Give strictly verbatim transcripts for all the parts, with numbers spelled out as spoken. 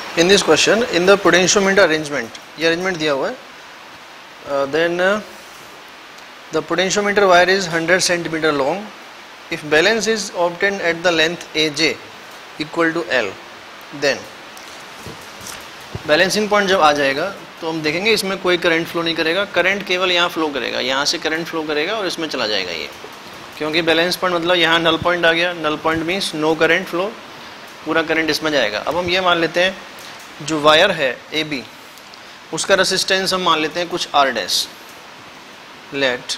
In this question, in the potentiometer arrangement, ये arrangement दिया हुआ है, uh, then uh, the potentiometer wire is one hundred centimeter long. If balance is obtained at the length A J equal to L, then balancing point जब आ जाएगा तो हम देखेंगे इसमें कोई करंट फ्लो नहीं करेगा, करंट केवल यहाँ फ्लो करेगा, यहाँ से करंट फ्लो करेगा और इसमें चला जाएगा ये, क्योंकि बैलेंस पॉइंट मतलब यहाँ नल पॉइंट आ गया, null point means no current flow, पूरा करंट इसमें जाएगा। अब हम ये मान लेते हैं जो वायर है ए बी उसका रेसिस्टेंस हम मान लेते हैं कुछ R dash, let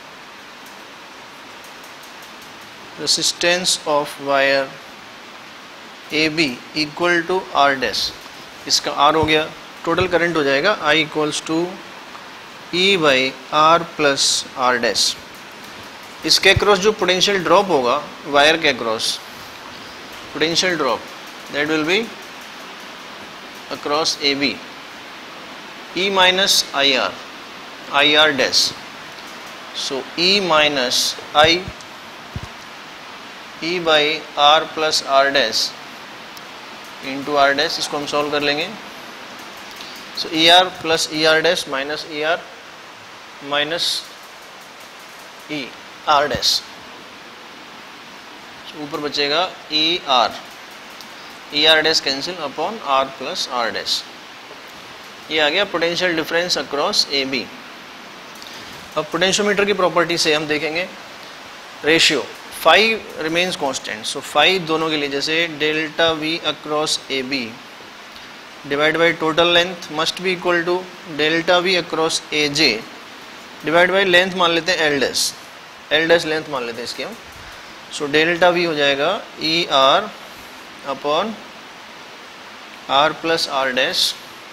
resistance of wire A B equal to R dash, इसका R हो गया, टोटल करंट हो जाएगा I equals to E by R plus R dash. इसके अक्रॉस जो पोटेंशियल ड्रॉप होगा वायर के across, potential drop that will be across A B E minus I R, I R dash, so E minus I E by R plus R dash into R dash, इसको हम solve कर लेंगे। So E R plus E R dash minus E R minus E R dash, ऊपर बचेगा E R, E R dash cancel upon R plus R dash. ये आ गया potential difference across A B. अब potentiometer की property से हम देखेंगे ratio five remains constant, so five दोनों के लिए जैसे delta V across A B divide by total length must be equal to delta V across A J divide by length मान लेते हैं L dash, L dash length मान लेते हैं इसकी हम। सो डेल्टा वी हो जाएगा E R upon R plus R dash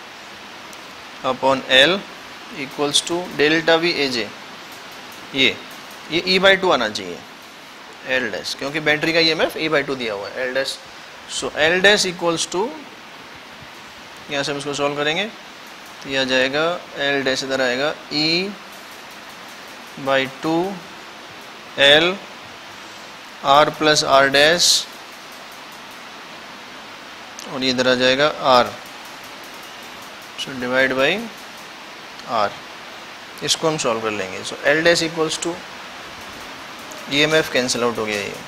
upon L equals to delta V A J, ये ये ई बाई टू आना चाहिए एल डैश, क्योंकि बैटरी का E M F E by two दिया हुआ है L dash. So L dash equals to, यहाँ से हम इसको सॉल्व करेंगे तो यह आ जाएगा एल डैश इधर आएगा E by two L R plus R dash और ये इधर आ जाएगा R, so divide by R, इसको हम सॉल्व कर लेंगे। So L dash equals to E M F cancel out हो गया ये,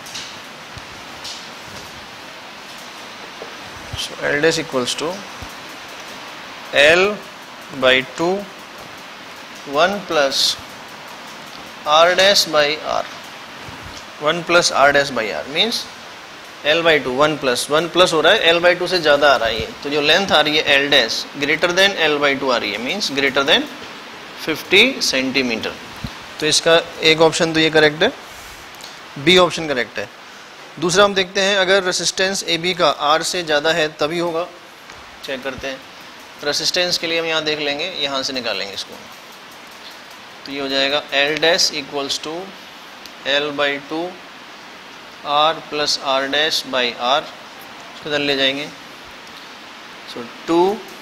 so L dash equals to L by two one plus R dash by R, one plus R dash by R means L by two, one plus one plus हो रहा है, L by to से ज़्यादा आ रहा है ये, तो जो लेंथ आ रही है L dash greater than L by two आ रही है, means greater than fifty centimetre. तो इसका एक ऑप्शन तो ये करेक्ट है, बी ऑप्शन करेक्ट है। दूसरा हम देखते हैं अगर रेसिस्टेंस ए बी का आर से ज़्यादा है तभी होगा, चेक करते हैं। रेसिस्टेंस के लिए हम यहाँ देख लेंगे, यहाँ से निकालेंगे इसको, तो ये हो जाएगा L dash equals to L by two R plus R dash by R, इसको इधर ले जाएंगे। So two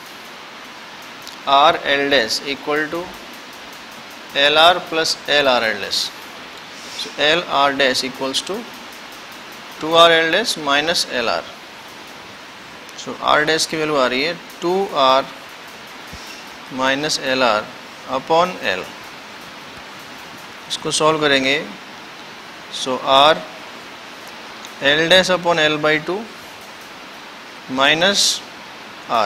R L dash equal to L R plus L R L dash, so L R dash equals to two R L dash minus L R, so R dash की value आ रही है two R minus L R upon L, इसको solve करेंगे। so R L dash upon L by two minus R,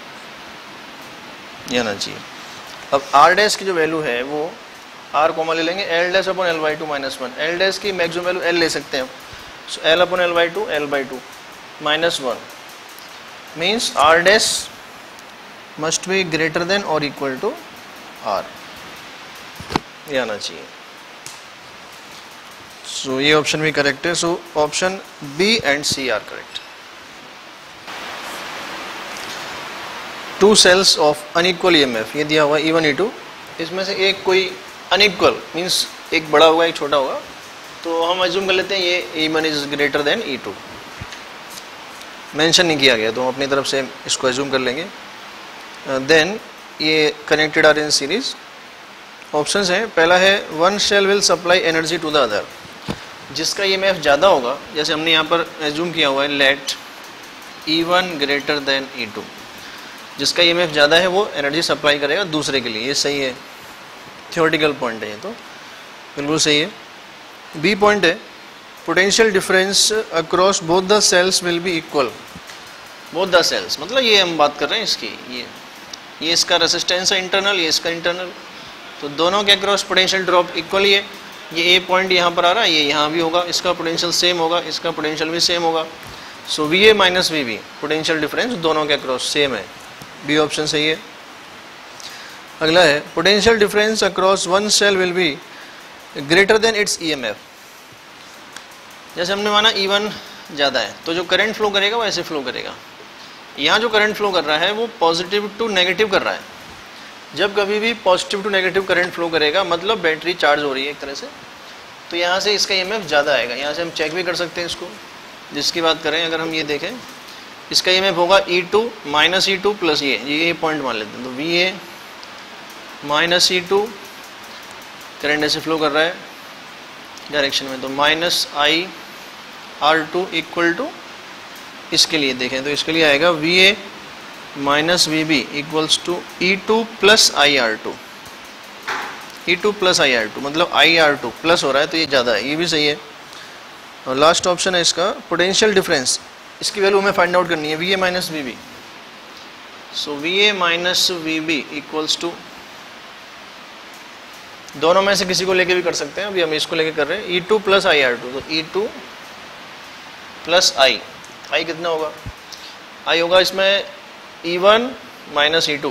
ये आना चाहिए। अब R dash की जो वैल्यू है वो आर कॉमा ले लेंगे, L dash upon L by two minus one, L dash की मैक्सिमम वैल्यू एल ले सकते हैं, so L upon L by two L by two minus one means R dash must be greater than और equal to R, ये आना चाहिए। So so, ये option भी करेक्ट है, so option B and C are correct. Two cells of unequal E M F, ये दिया हुआ ई वन ई टू, इसमें से एक कोई अनइक्वल मीन्स एक बड़ा होगा एक छोटा होगा, तो हम अज्यूम कर लेते हैं ये E one is greater than E two, mention नहीं किया गया तो हम अपनी तरफ से इसको अज्यूम कर लेंगे। देन uh, ये connected are in series. Options हैं, पहला है one cell will supply energy to the other, जिसका ई एम एफ ज़्यादा होगा, जैसे हमने यहाँ पर एज्यूम किया हुआ है let E one greater than E two, जिसका ई एम एफ ज़्यादा है वो एनर्जी सप्लाई करेगा दूसरे के लिए, ये सही है, थियोरेटिकल पॉइंट है ये तो बिल्कुल सही है। बी पॉइंट है potential difference across both the cells will be equal, both the cells मतलब ये हम बात कर रहे हैं इसकी, ये ये इसका रेसिस्टेंस है इंटरनल, ये इसका इंटरनल, तो दोनों के अक्रॉस पोटेंशियल ड्रॉप इक्वल ही है। ये ए पॉइंट यहाँ पर आ रहा है, ये यहाँ भी होगा, इसका पोटेंशियल सेम होगा, इसका पोटेंशियल भी सेम होगा। So V A minus V B potential difference दोनों के अक्रॉस सेम है, बी ऑप्शन सही है। अगला है potential difference across one cell will be greater than its E M F. जैसे हमने माना ई वन ज़्यादा है तो जो करंट फ्लो करेगा वो ऐसे फ्लो करेगा। यहाँ जो करंट फ्लो कर रहा है वो पॉजिटिव टू नेगेटिव कर रहा है। जब कभी भी positive to negative current flow करेगा मतलब बैटरी चार्ज हो रही है एक तरह से, तो यहाँ से इसका ई एम एफ ज़्यादा आएगा। यहाँ से हम चेक भी कर सकते हैं इसको, जिसकी बात करें अगर हम ये देखें, इसका ई एम एफ होगा E two minus E two plus ये ये पॉइंट मान लेते हैं, तो V A minus E two current ऐसे फ्लो कर रहा है डायरेक्शन में, तो minus I R two equal to, इसके लिए देखें तो इसके लिए आएगा V A minus V B equals to E two plus I R two, E two plus I R two मतलब आई आर टू प्लस हो रहा है तो ये ज़्यादा है, ये भी सही है। और लास्ट ऑप्शन है इसका पोटेंशियल डिफरेंस, इसकी वैल्यू हमें फाइंड आउट करनी है V A minus V B. So V A minus V B equals to, दोनों में से किसी को लेके भी कर सकते हैं, अभी हम इसको लेके कर रहे हैं, E two plus I R two, तो ई टू प्लस आई, आई कितना होगा, आई होगा इसमें E one minus E two,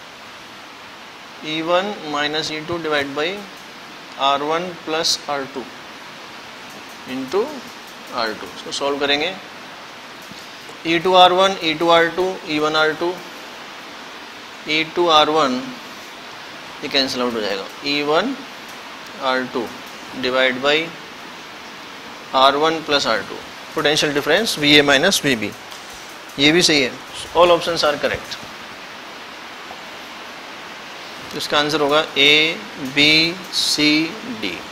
E one minus E two divide by R one plus R two into R two. इसको सॉल्व करेंगे, E two R one, E two R two, E one R two, E two R one ये cancel out हो जाएगा, E one R two divide by R one plus R two, potential difference V A minus V B, ये भी सही है। All options are correct. इसका answer होगा A B C D.